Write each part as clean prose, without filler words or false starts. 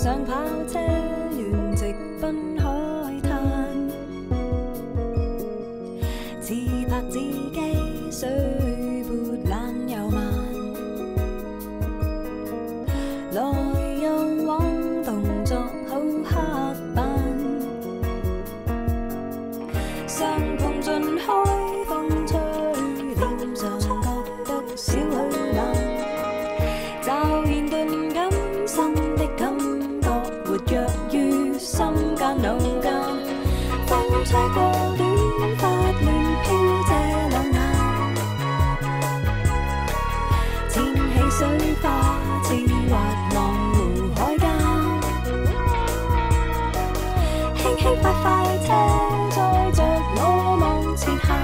上跑車亂直奔海灘，自拍自己水潑懶又慢，來又往動作好刻板，相碰盡開風吹，臉上覺得少許冷，驟然頓感新的感覺活躍於心間腦間，風吹過短髮亂飄這兩眼，濺起水花似滑浪湖海間，輕輕快快車載着我往前行，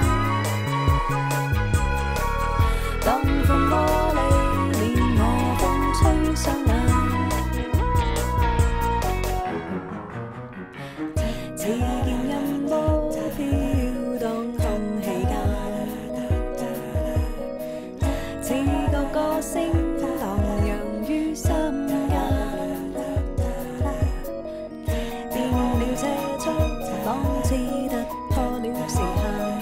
當風玻璃連我風吹上眼，似見音波飄蕩空氣間，似個歌聲蕩漾於心間，變了車速，仿似突破了時限，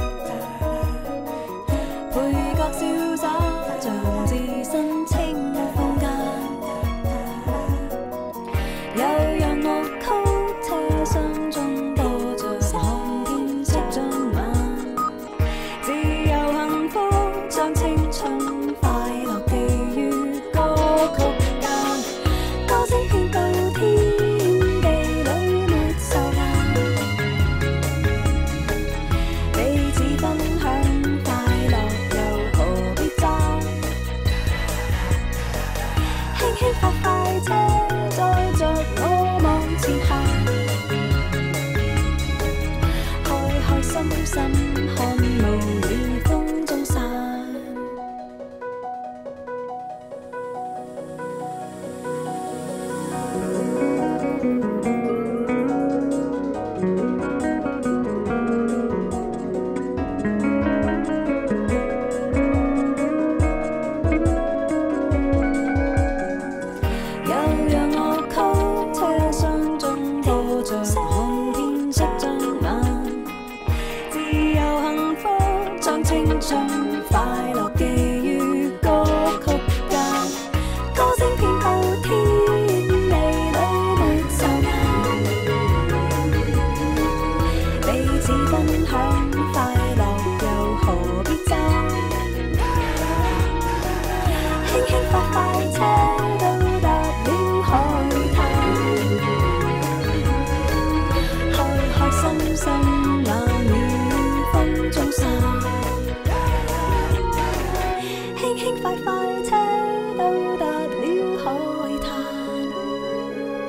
配角瀟灑像置身清風間，悠揚樂曲車廂中播着看天色盡晚，自由幸福將青春快樂寄於歌曲間，歌聲遍到天地裏沒受限，彼此分享快樂又何必爭，輕輕快快車載着我往前行，開開心心看霧與風中散。悠揚樂曲車廂中播着看天色將晚，自由幸福將青春快樂寄於歌曲間，歌聲遍到天地裏沒受限，彼此分享快樂又何必爭，輕輕快快車到達了海灘，開開心心冷雨風中散，輕輕快快車到達了海灘，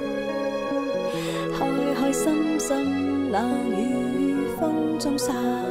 開開心心冷雨風中散。